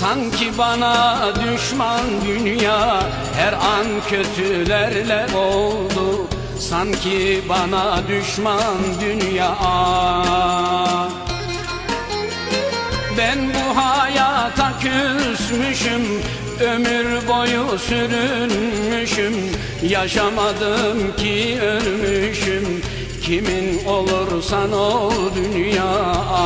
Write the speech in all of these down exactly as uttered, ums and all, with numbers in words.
Sanki bana düşman dünya her an kötülerle oldu. Sanki bana düşman dünya. Ben bu hayata küsmüşüm, ömür boyu sürünmüşüm. Yaşamadım ki ölmüşüm. Kimin olursan ol dünya.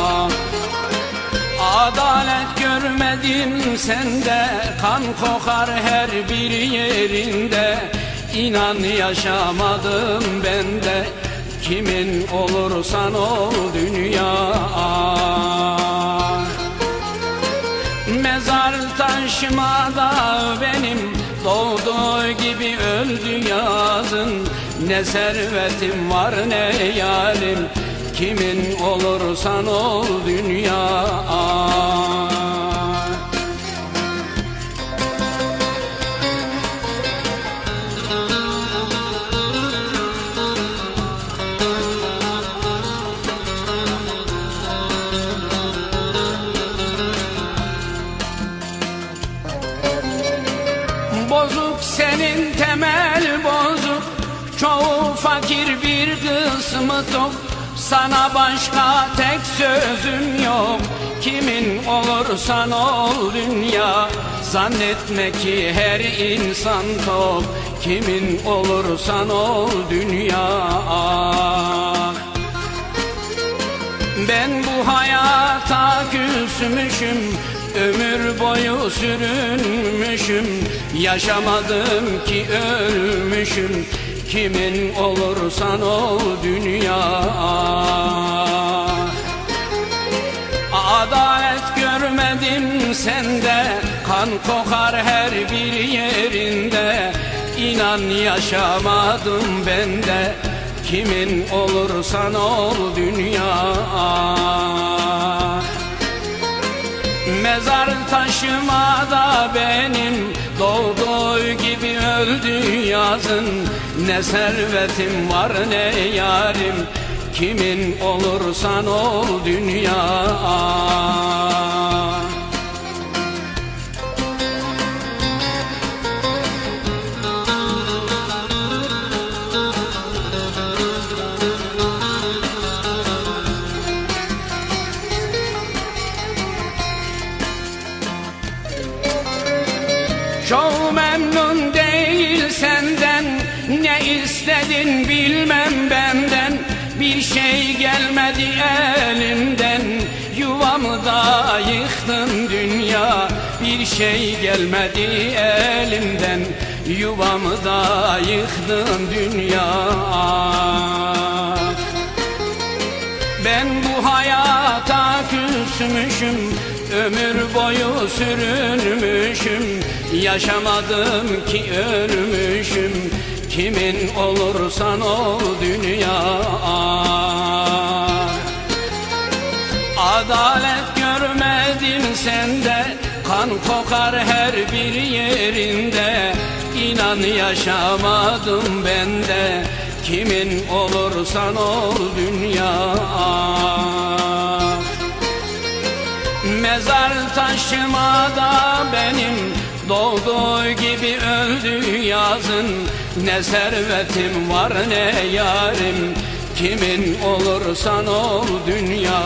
Adalet görmedim sende, kan kokar her bir yerinde. İnan yaşamadım ben de, kimin olursan ol dünya. Mezar taşıma da benim, doğduğu gibi öldü yazın. Ne servetim var ne yarim, kimin olursan ol dünya. Bozuk senin temel bozuk, çoğu fakir bir kısmı tok. Sana başka tek sözüm yok, kimin olursan ol dünya. Zannetme ki her insan tok, kimin olursan ol dünya. Ben bu hayata küsmüşüm, ömür boyu sürünmüşüm. Yaşamadım ki ölmüşüm, kimin olursan ol dünya. Adalet görmedim sende, kan kokar her bir yerinde. İnan yaşamadım ben de, kimin olursan ol dünya. Mezar taşıma da benim, doğduğu gibi öldü yazın. Ne servetim var ne yarim, kimin olursan ol dünya. Çok memnun değil senden, ne istedin bilmem benden. Bir şey gelmedi elimden, yuvamı da yıktın dünya. Bir şey gelmedi elimden, yuvamı da yıktın dünya. Ben bu hayata küsmüşüm, ömür boyu sürünmüşüm. Yaşamadım ki ölmüşüm, kimin olursan ol dünya. Adalet görmedim sende, kan kokar her bir yerinde. İnan yaşamadım ben de, kimin olursan ol dünya. Mezar taşıma da benim, doğduğu gibi öldü yazın. Ne servetim var ne yarim, kimin olursan ol dünya.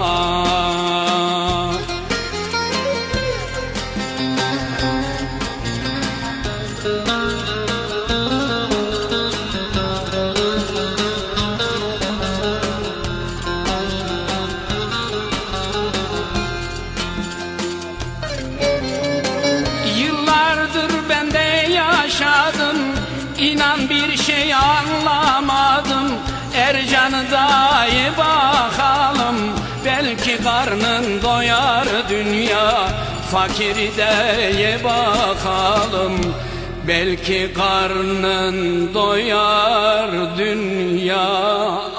İnan bir şey anlamadım, Ercan'ı da ye bakalım. Belki karnın doyar dünya, fakiri de ye bakalım. Belki karnın doyar dünya.